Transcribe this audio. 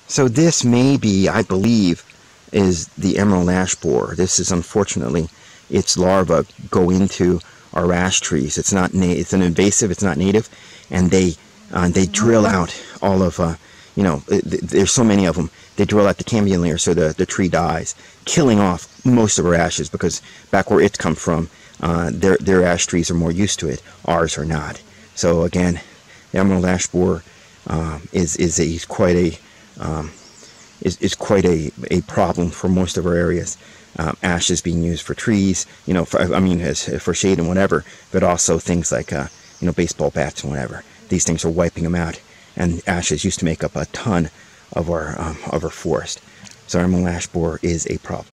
So this may be, I believe, is the emerald ash borer. This is unfortunately its larvae go into our ash trees. It's not it's an invasive. It's not native, and they drill out all of there's so many of them. They drill out the cambium layer so the tree dies, killing off most of our ashes, because back where it's come from, their ash trees are more used to it. Ours are not. So again, the emerald ash borer is quite a problem for most of our areas. Ash is being used for trees, for shade and whatever, but also things like baseball bats and whatever. These things are wiping them out, and ashes used to make up a ton of our forest. So emerald ash borer is a problem.